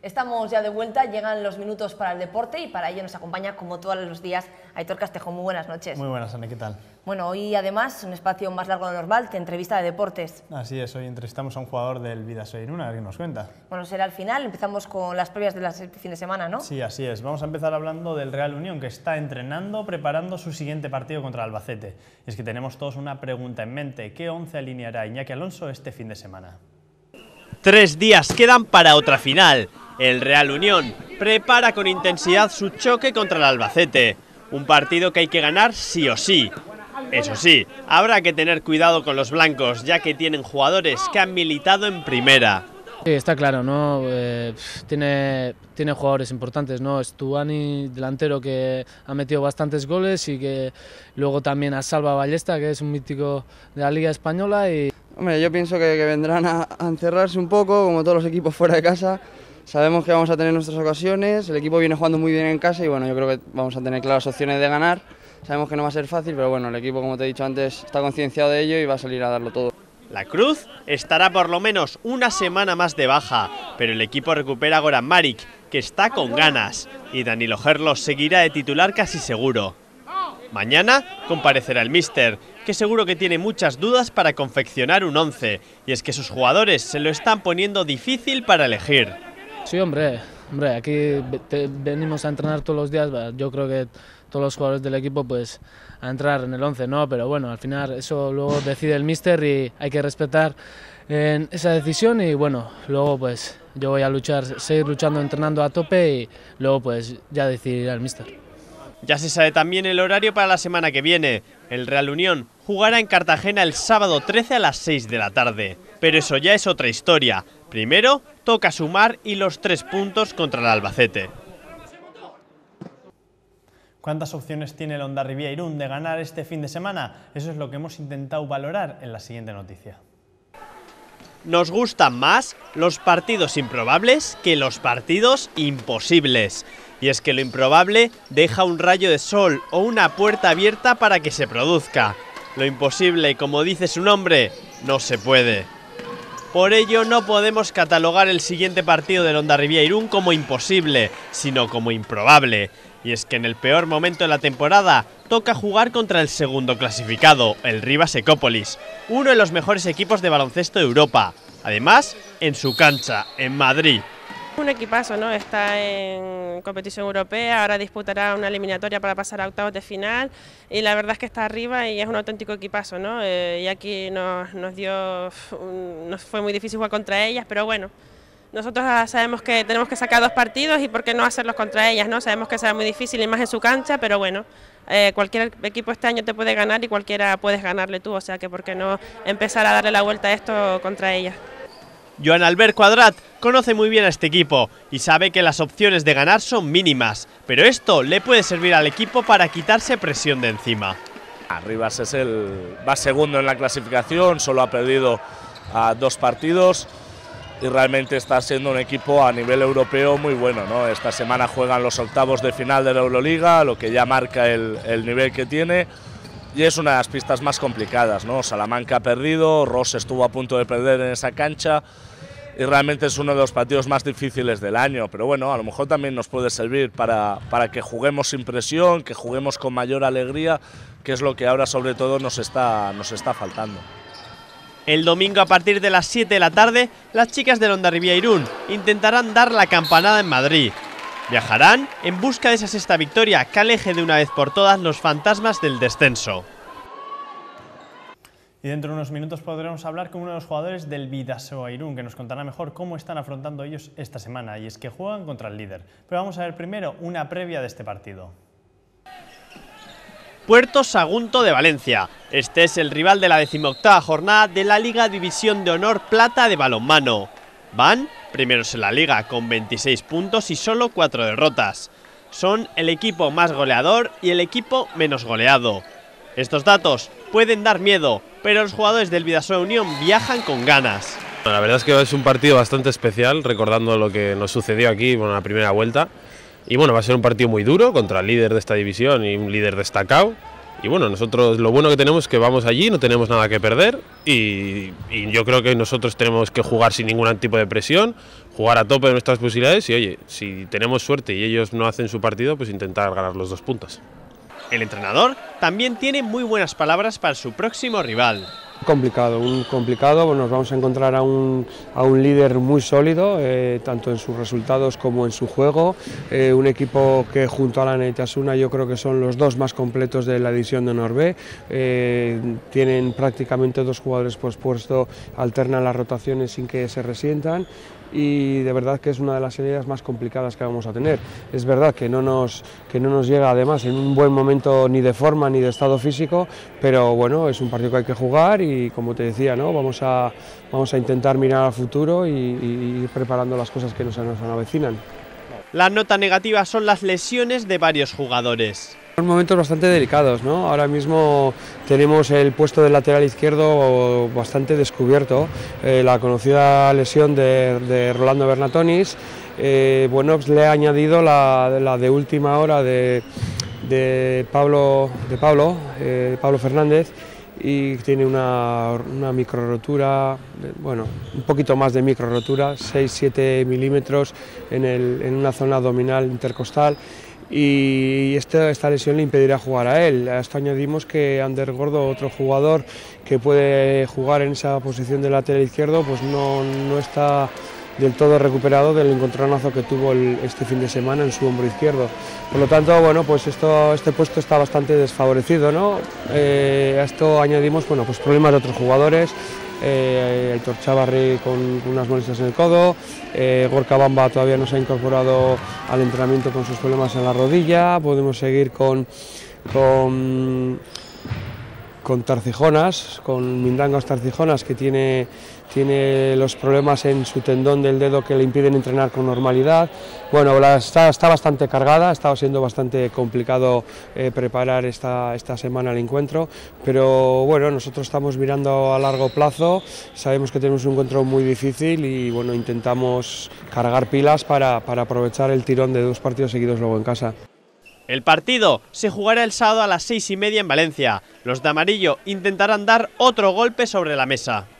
Estamos ya de vuelta, llegan los minutos para el deporte y para ello nos acompaña, como todos los días, Aitor Castejo. Muy buenas noches. Muy buenas, Ana, ¿qué tal? Bueno, hoy además, un espacio más largo de lo normal, te entrevista de deportes. Así es, hoy entrevistamos a un jugador del Bidasoa Irún, a ver qué nos cuenta. Bueno, será al final, empezamos con las previas de fin de semana, ¿no? Sí, así es. Vamos a empezar hablando del Real Unión, que está entrenando, preparando su siguiente partido contra Albacete. Y es que tenemos todos una pregunta en mente: ¿qué 11 alineará Iñaki Alonso este fin de semana? 3 días quedan para otra final. El Real Unión prepara con intensidad su choque contra el Albacete, un partido que hay que ganar sí o sí. Eso sí, habrá que tener cuidado con los blancos, ya que tienen jugadores que han militado en primera. Sí, está claro, ¿no? Tiene jugadores importantes, ¿no? Stuani, delantero, que ha metido bastantes goles, y que luego también a Salva Ballesta, que es un mítico de la Liga Española. Y hombre, yo pienso que vendrán a encerrarse un poco, como todos los equipos fuera de casa. Sabemos que vamos a tener nuestras ocasiones, el equipo viene jugando muy bien en casa y bueno, yo creo que vamos a tener claras opciones de ganar. Sabemos que no va a ser fácil, pero bueno, el equipo, como te he dicho antes, está concienciado de ello y va a salir a darlo todo. La Cruz estará por lo menos una semana más de baja, pero el equipo recupera a Goran Maric, que está con ganas, y Danilo Gerlos seguirá de titular casi seguro. Mañana comparecerá el míster, que seguro que tiene muchas dudas para confeccionar un 11, y es que sus jugadores se lo están poniendo difícil para elegir. sí, hombre, aquí venimos a entrenar todos los días. Yo creo que todos los jugadores del equipo pues a entrar en el 11, ¿no? Pero bueno, al final eso luego decide el míster y hay que respetar esa decisión. Y bueno, luego pues yo voy a seguir luchando, entrenando a tope, y luego pues ya decidirá el míster. Ya se sabe también el horario para la semana que viene. El Real Unión jugará en Cartagena el sábado 13 a las 6 de la tarde. Pero eso ya es otra historia. Primero toca sumar y los 3 puntos contra el Albacete. ¿Cuántas opciones tiene el Hondarribia Irún de ganar este fin de semana? Eso es lo que hemos intentado valorar en la siguiente noticia. Nos gustan más los partidos improbables que los partidos imposibles. Y es que lo improbable deja un rayo de sol o una puerta abierta para que se produzca. Lo imposible, como dice su nombre, no se puede. Por ello no podemos catalogar el siguiente partido del Hondarribia Irún como imposible, sino como improbable. Y es que en el peor momento de la temporada toca jugar contra el segundo clasificado, el Rivas Ecópolis, uno de los mejores equipos de baloncesto de Europa. Además, en su cancha, en Madrid. Un equipazo, ¿no? Está en competición europea, ahora disputará una eliminatoria para pasar a octavos de final, y la verdad es que está arriba y es un auténtico equipazo, ¿no? Y aquí nos fue muy difícil jugar contra ellas, pero bueno, nosotros sabemos que tenemos que sacar 2 partidos y por qué no hacerlos contra ellas, ¿no? Sabemos que será muy difícil y más en su cancha, pero bueno, cualquier equipo este año te puede ganar y cualquiera puedes ganarle tú, o sea que por qué no empezar a darle la vuelta a esto contra ellas. Joan Albert Cuadrat conoce muy bien a este equipo y sabe que las opciones de ganar son mínimas, pero esto le puede servir al equipo para quitarse presión de encima. Rivas va segundo en la clasificación, solo ha perdido 2 partidos y realmente está siendo un equipo a nivel europeo muy bueno, ¿no? Esta semana juegan los octavos de final de la Euroliga, lo que ya marca el nivel que tiene. Y es una de las pistas más complicadas, ¿no? Salamanca ha perdido, Ross estuvo a punto de perder en esa cancha y realmente es uno de los partidos más difíciles del año. Pero bueno, a lo mejor también nos puede servir para que juguemos sin presión, que juguemos con mayor alegría, que es lo que ahora sobre todo nos está faltando. El domingo a partir de las 7 de la tarde, las chicas del Hondarribia Irún intentarán dar la campanada en Madrid. Viajarán en busca de esa 6ª victoria que aleje de una vez por todas los fantasmas del descenso. Y dentro de unos minutos podremos hablar con uno de los jugadores del Bidasoa Irún, que nos contará mejor cómo están afrontando ellos esta semana, y es que juegan contra el líder. Pero vamos a ver primero una previa de este partido. Puerto Sagunto de Valencia. Este es el rival de la 18ª jornada de la Liga División de Honor Plata de balonmano. Van primeros en la liga con 26 puntos y solo 4 derrotas. Son el equipo más goleador y el equipo menos goleado. Estos datos pueden dar miedo, pero los jugadores del Bidasoa Unión viajan con ganas. La verdad es que es un partido bastante especial, recordando lo que nos sucedió aquí en la primera vuelta. Y bueno, va a ser un partido muy duro contra el líder de esta división y un líder destacado. Y bueno, nosotros lo bueno que tenemos es que vamos allí, no tenemos nada que perder y yo creo que nosotros tenemos que jugar sin ningún tipo de presión, jugar a tope de nuestras posibilidades y oye, si tenemos suerte y ellos no hacen su partido, pues intentar ganar los 2 puntos. El entrenador también tiene muy buenas palabras para su próximo rival. Complicado, nos vamos a encontrar a un líder muy sólido, tanto en sus resultados como en su juego, un equipo que junto a la Neitasuna yo creo que son los 2 más completos de la división de Honor B, tienen prácticamente 2 jugadores por puesto, alternan las rotaciones sin que se resientan y de verdad que es una de las salidas más complicadas que vamos a tener. Es verdad que no nos llega además en un buen momento ni de forma ni de estado físico, pero bueno, es un partido que hay que jugar y como te decía, ¿no? vamos a intentar mirar al futuro y ir preparando las cosas que nos avecinan. La nota negativa son las lesiones de varios jugadores. Son momentos bastante delicados, ¿no? Ahora mismo tenemos el puesto del lateral izquierdo bastante descubierto, la conocida lesión de Rolando Bernatonis, bueno, pues le ha añadido la de última hora de Pablo Fernández y tiene una micro rotura, bueno, un poquito más de micro rotura, 6-7 milímetros en una zona abdominal intercostal. Y esta lesión le impedirá jugar a él. A esto añadimos que Ander Gordo, otro jugador que puede jugar en esa posición de lateral izquierdo, pues no está del todo recuperado del encontronazo que tuvo este fin de semana en su hombro izquierdo. Por lo tanto, bueno, pues este puesto está bastante desfavorecido, ¿no? A esto añadimos, bueno, pues problemas de otros jugadores. Aitor Chavarri con unas molestias en el codo, Gorka Bamba todavía no se ha incorporado al entrenamiento con sus problemas en la rodilla, podemos seguir con Tarcijonas, con Mindangos Tarcijonas, que tiene los problemas en su tendón del dedo que le impiden entrenar con normalidad. Bueno, está bastante cargada, ha estado siendo bastante complicado preparar esta semana el encuentro, pero bueno, nosotros estamos mirando a largo plazo, sabemos que tenemos un encuentro muy difícil y bueno, intentamos cargar pilas para aprovechar el tirón de 2 partidos seguidos luego en casa. El partido se jugará el sábado a las 6:30 en Valencia. Los de amarillo intentarán dar otro golpe sobre la mesa.